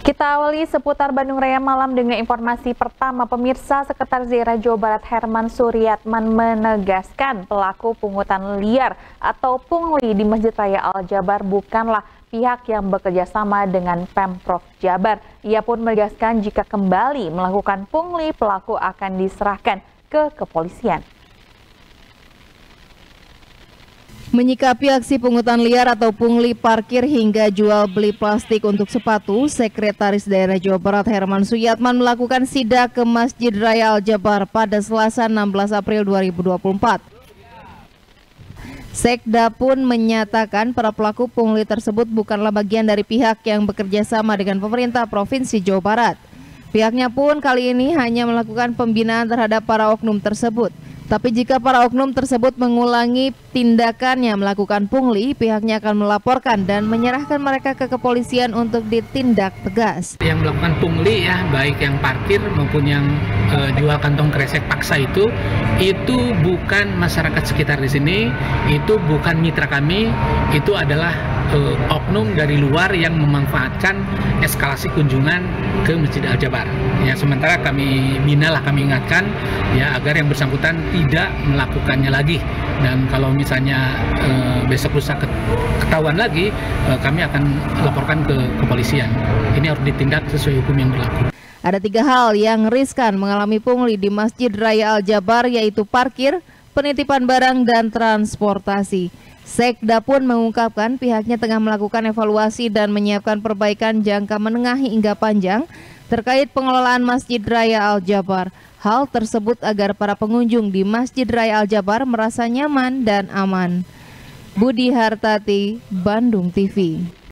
Kita awali seputar Bandung Raya malam dengan informasi pertama. Pemirsa, Sekretaris Daerah Jawa Barat Herman Suryatman menegaskan pelaku pungutan liar atau pungli di Masjid Raya Al-Jabar bukanlah pihak yang bekerja sama dengan Pemprov Jabar. Ia pun menegaskan jika kembali melakukan pungli, pelaku akan diserahkan ke kepolisian. Menyikapi aksi pungutan liar atau pungli parkir hingga jual beli plastik untuk sepatu, Sekretaris Daerah Jawa Barat Herman Suryatman melakukan sidak ke Masjid Raya Al-Jabar pada Selasa 16 April 2024. Sekda pun menyatakan para pelaku pungli tersebut bukanlah bagian dari pihak yang bekerja sama dengan pemerintah Provinsi Jawa Barat. Pihaknya pun kali ini hanya melakukan pembinaan terhadap para oknum tersebut. Tapi jika para oknum tersebut mengulangi tindakannya melakukan pungli, pihaknya akan melaporkan dan menyerahkan mereka ke kepolisian untuk ditindak tegas. Yang melakukan pungli ya, baik yang parkir maupun yang jual kantong kresek paksa itu bukan masyarakat sekitar di sini, itu bukan mitra kami, itu adalah oknum dari luar yang memanfaatkan eskalasi kunjungan ke Masjid Al-Jabar. Ya, sementara kami bina lah, kami ingatkan ya agar yang bersangkutan tidak melakukannya lagi, dan kalau misalnya besok lusa ketahuan lagi, kami akan laporkan ke kepolisian. Ini harus ditindak sesuai hukum yang berlaku. Ada 3 hal yang riskan mengalami pungli di Masjid Raya Al-Jabar, yaitu parkir, penitipan barang, dan transportasi. Sekda pun mengungkapkan pihaknya tengah melakukan evaluasi dan menyiapkan perbaikan jangka menengah hingga panjang terkait pengelolaan Masjid Raya Al-Jabar. Hal tersebut agar para pengunjung di Masjid Raya Al-Jabar merasa nyaman dan aman. Budi Hartati, Bandung TV.